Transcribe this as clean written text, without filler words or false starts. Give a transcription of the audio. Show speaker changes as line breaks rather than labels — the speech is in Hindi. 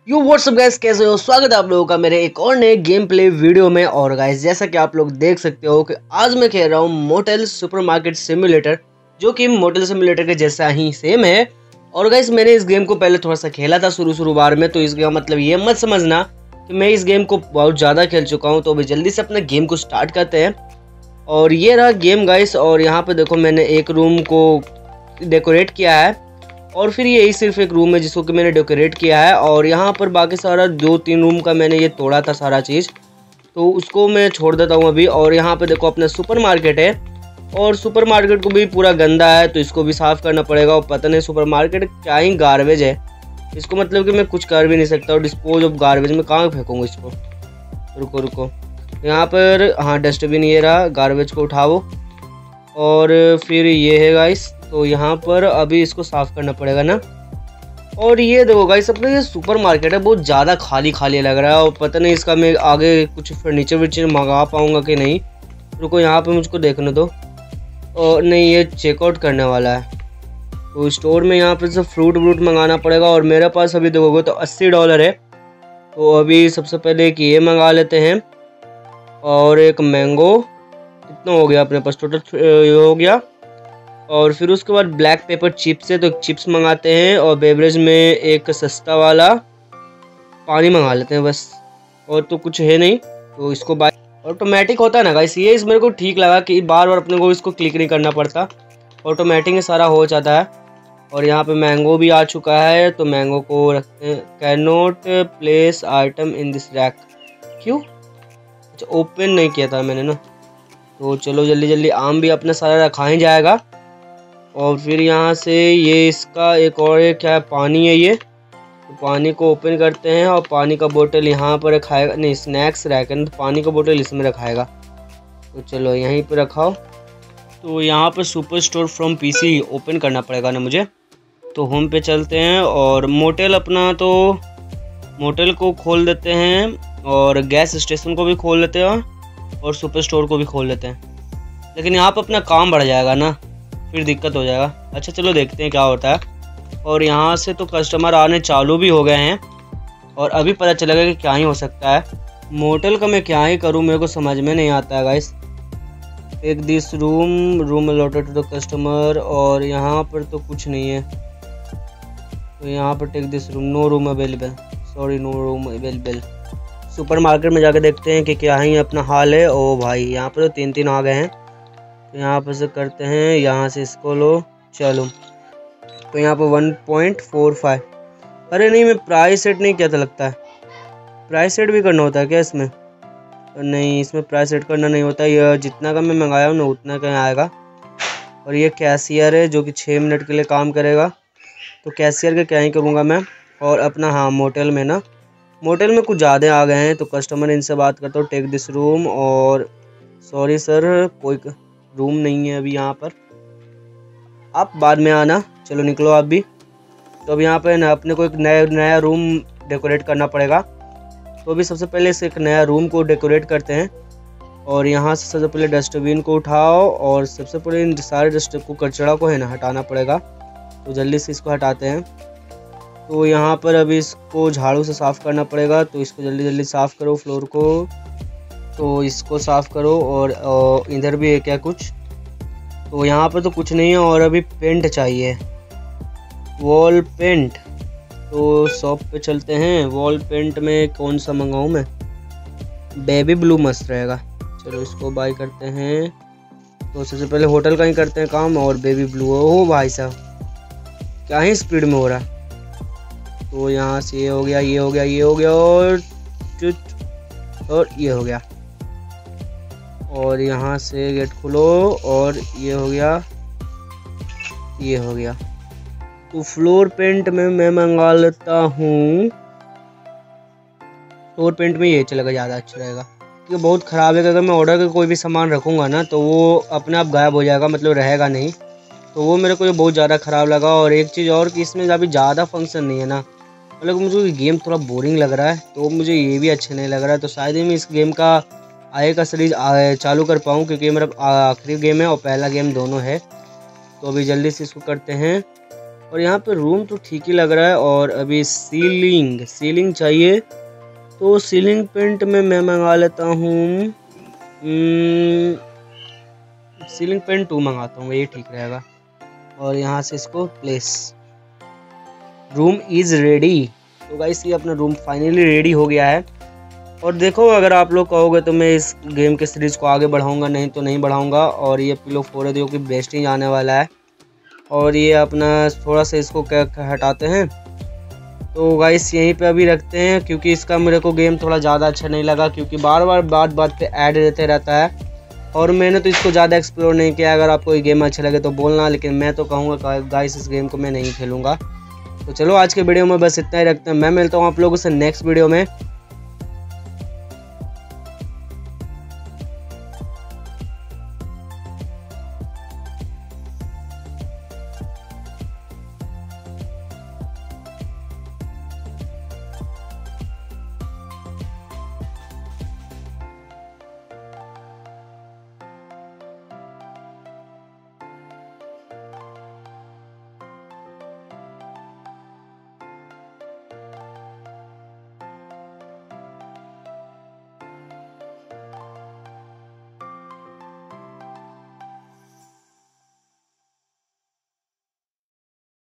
यू व्हाट्सअप गाइस, कैसे हो? स्वागत है आप लोगों का मेरे एक और नए गेम प्ले वीडियो में। और गाइस जैसा कि आप लोग देख सकते हो कि आज मैं खेल रहा हूँ मोटेल सुपरमार्केट सिमुलेटर, जो कि मोटेल सिमुलेटर के जैसा ही सेम है। और गाइस मैंने इस गेम को पहले थोड़ा सा खेला था शुरू बार में, तो इसका मतलब ये मत समझना कि मैं इस गेम को बहुत ज़्यादा खेल चुका हूँ। तो अभी जल्दी से अपना गेम को स्टार्ट करते हैं। और ये रहा गेम गाइस। और यहाँ पे देखो मैंने एक रूम को डेकोरेट किया है, और फिर यही सिर्फ एक रूम है जिसको कि मैंने डेकोरेट किया है। और यहाँ पर बाकी सारा 2-3 रूम का मैंने ये तोड़ा था सारा चीज़, तो उसको मैं छोड़ देता हूँ अभी। और यहाँ पे देखो अपना सुपरमार्केट है, और सुपरमार्केट को भी पूरा गंदा है, तो इसको भी साफ़ करना पड़ेगा। और पता नहीं सुपरमार्केट क्या ही गार्बेज है, इसको मतलब कि मैं कुछ कर भी नहीं सकता। और डिस्पोज ऑफ गार्बेज में कहाँ फेंकूँगा इसको? रुको यहाँ पर, हाँ डस्टबिन ये रहा, गार्बेज को उठाओ। और फिर ये है गाइस, तो यहाँ पर अभी इसको साफ़ करना पड़ेगा ना। और ये देखो गाइस, अपना ये सुपरमार्केट है बहुत ज़्यादा खाली लग रहा है, और पता नहीं इसका मैं आगे कुछ फर्नीचर वर्नीचर मंगा पाऊँगा कि नहीं। रुको यहाँ पे मुझको देखने दो। और नहीं, ये चेकआउट करने वाला है, तो स्टोर में यहाँ पे से फ्रूट मंगाना पड़ेगा। और मेरे पास अभी देखोगे तो $80 है। तो अभी सबसे पहले एक ये मंगा लेते हैं, और एक मैंगो। कितना हो गया अपने पास टोटल? ये हो गया। और फिर उसके बाद ब्लैक पेपर चिप्स है, तो चिप्स मंगाते हैं। और बेवरेज में एक सस्ता वाला पानी मंगा लेते हैं बस, और तो कुछ है नहीं। तो इसको बाय ऑटोमेटिक होता है ना गाइस, ये इस मेरे को ठीक लगा कि बार बार अपने को इसको क्लिक नहीं करना पड़ता, ऑटोमेटिक ही सारा हो जाता है। और यहाँ पे मैंगो भी आ चुका है, तो मैंगो को रखते हैं। Can not place item in this rack. क्यों? अच्छा, ओपन नहीं किया था मैंने ना। तो चलो जल्दी आम भी अपना सारा रखा ही जाएगा। और फिर यहाँ से ये इसका एक और क्या है, पानी है ये, तो पानी को ओपन करते हैं। और पानी का बोतल यहाँ पर रखाएगा, नहीं स्नैक्स रैक है, तो पानी का बोतल इसमें रखाएगा। तो चलो यहीं पे रखाओ। तो यहाँ पर super store from PC open करना पड़ेगा ना मुझे। तो होम पे चलते हैं, और मोटेल अपना, तो मोटेल को खोल देते हैं, और गैस स्टेशन को भी खोल लेते हैं, और सुपर स्टोर को भी खोल लेते हैं। लेकिन यहाँ पर अपना काम बढ़ जाएगा ना, फिर दिक्कत हो जाएगा। अच्छा चलो देखते हैं क्या होता है। और यहाँ से तो कस्टमर आने चालू भी हो गए हैं, और अभी पता चलेगा कि क्या ही हो सकता है। मोटेल का मैं क्या ही करूँ, मेरे को समझ में नहीं आता है guys. Take this room allotted to the customer, और यहाँ पर तो कुछ नहीं है। तो यहाँ पर take this room, no room available, sorry no room available. Supermarket में जाके देखते हैं कि क्या ही अपना हाल है। ओ भाई यहाँ पर तो 3 आ गए हैं। तो यहाँ पर से करते हैं, यहाँ से इसको लो, चलो। तो यहाँ पर 1.45। अरे नहीं, मैं प्राइस सेट नहीं किया था लगता है। प्राइस सेट भी करना होता है क्या इसमें? नहीं, इसमें प्राइस सेट करना नहीं होता। ये जितना का मैं मंगाया हूँ ना उतना का आएगा। और ये कैशियर है जो कि 6 मिनट के लिए काम करेगा, तो कैशियर के क्या ही करूँगा मैं। और अपना हाँ मोटेल में ना, मोटेल में कुछ ज़्यादा आ गए हैं, तो कस्टमर इनसे बात करता हूँ। टेक दिस रूम, और सॉरी सर कोई रूम नहीं है अभी यहाँ पर, आप बाद में आना, चलो निकलो आप भी। तो अब यहाँ पे ना अपने को एक नया रूम डेकोरेट करना पड़ेगा। तो अभी सबसे पहले इस एक नया रूम को डेकोरेट करते हैं। और यहाँ से सबसे पहले डस्टबिन को उठाओ, और सबसे पहले इन सारे कचरा को है ना हटाना पड़ेगा। तो जल्दी से इसको हटाते हैं। तो यहाँ पर अभी इसको झाड़ू से साफ़ करना पड़ेगा, तो इसको जल्दी साफ़ करो फ्लोर को। तो इसको साफ़ करो, और इधर भी है क्या कुछ? तो यहाँ पर तो कुछ नहीं है। और अभी पेंट चाहिए, वॉल पेंट। तो शॉप पे चलते हैं। वॉल पेंट में कौन सा मंगाऊँ मैं? बेबी ब्लू मस्त रहेगा, चलो इसको बाय करते हैं। तो सबसे पहले होटल का ही करते हैं काम, और बेबी ब्लू। हो भाई साहब क्या ही स्पीड में हो रहा है। तो यहाँ से ये हो गया, ये हो गया, ये हो गया, और ये हो गया। और यहाँ से गेट खोलो, और ये हो गया, ये हो गया। तो फ्लोर पेंट में मैं मंगा लेता हूँ। फ्लोर पेंट में ये चलेगा, ज़्यादा अच्छा रहेगा, क्योंकि बहुत ख़राब है। अगर मैं ऑर्डर का कोई भी सामान रखूँगा ना, तो वो अपने आप गायब हो जाएगा, मतलब रहेगा नहीं। तो वो मेरे को बहुत ज़्यादा ख़राब लगा। और एक चीज़ और कि इसमें अभी ज़्यादा फंक्शन नहीं है ना, मतलब मुझे गेम थोड़ा बोरिंग लग रहा है, तो मुझे ये भी अच्छा नहीं लग रहा है। तो शायद ही मैं इस गेम का आगे का सीरीज चालू कर पाऊँ, क्योंकि ये मेरा आखिरी गेम है और पहला गेम दोनों है। तो अभी जल्दी से इसको करते हैं। और यहाँ पे रूम तो ठीक ही लग रहा है। और अभी सीलिंग चाहिए, तो सीलिंग पेंट में मैं मंगा लेता हूँ, सीलिंग पेंट 2 मंगाता हूँ, ये ठीक रहेगा। और यहाँ से इसको प्लेस, रूम इज़ रेडी। तो गाइस ये अपना रूम फाइनली रेडी हो गया है। और देखो अगर आप लोग कहोगे तो मैं इस गेम के सीरीज़ को आगे बढ़ाऊंगा, नहीं तो नहीं बढ़ाऊंगा। और ये पिलो 4 है जो कि बेस्ट ही आने वाला है। और ये अपना थोड़ा सा इसको हटाते हैं, तो गाइस यहीं पे अभी रखते हैं, क्योंकि इसका मेरे को गेम थोड़ा ज़्यादा अच्छा नहीं लगा, क्योंकि बार बात पे ऐड देते रहता है। और मैंने तो इसको ज़्यादा एक्सप्लोर नहीं किया। अगर आपको ये गेम अच्छा लगे तो बोलना, लेकिन मैं तो कहूँगा गाइस इस गेम को मैं नहीं खेलूँगा। तो चलो आज के वीडियो में बस इतना ही रखते हैं। मैं मिलता हूँ आप लोगों से नेक्स्ट वीडियो में।